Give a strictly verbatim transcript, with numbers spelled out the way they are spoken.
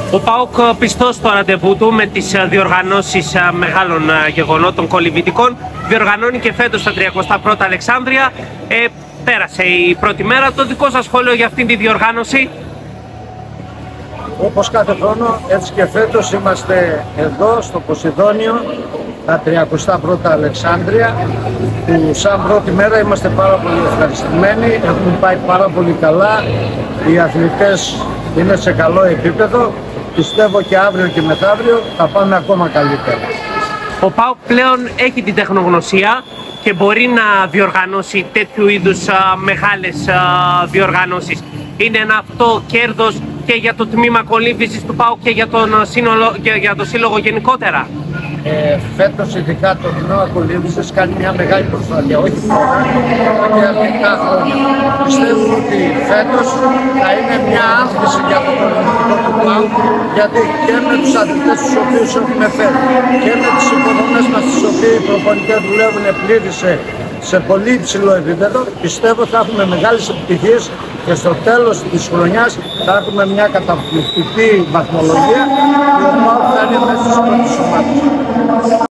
Ο ΠΑΟΚ πιστός στο ραντεβού του με τις διοργανώσεις μεγάλων γεγονότων κολυμβητικών. Διοργανώνει και φέτος τα τριακοστά πρώτα Αλεξάνδρεια. Ε, πέρασε η πρώτη μέρα. Το δικό σας σχόλιο για αυτήν τη διοργάνωση? Όπως κάθε χρόνο, έτσι και φέτος είμαστε εδώ στο Ποσειδόνιο, τα τριακοστά πρώτα Αλεξάνδρεια, που σαν πρώτη μέρα είμαστε πάρα πολύ ευχαριστημένοι, έχουμε πάει πάρα πολύ καλά, οι αθλητές είναι σε καλό επίπεδο, πιστεύω και αύριο και μεθαύριο θα πάμε ακόμα καλύτερα. Ο ΠΑΟΚ πλέον έχει την τεχνογνωσία και μπορεί να διοργανώσει τέτοιου είδους α, μεγάλες α, διοργανώσεις. Είναι ένα αυτό κέρδος και για το τμήμα κολύμβησης του ΠΑΟΚ και για, τον σύνολο, και για το σύλλογο γενικότερα. Ε, φέτος ειδικά το τμήμα κολύμβησης κάνει μια μεγάλη προσπάθεια, όχι μόνο, αλλά και αρκετά χρόνια. Πιστεύω ότι φέτος θα είναι μια άνθηση για το κολυμβητικό του ΠΑΟΚ, γιατί και με τους αθλητές τους οποίους έχουμε φέρει και με τις υποδομές μας τις οποίες οι προπονητές δουλεύουν πλήρη σε, σε πολύ υψηλό επίπεδο, πιστεύω θα έχουμε μεγάλες επιτυχίες και στο τέλος της χρονιάς θα έχουμε μια καταπληκτική βαθμολογία και ο ΠΑΟΚ θα είναι μέσα στις πρώτες ομάδες.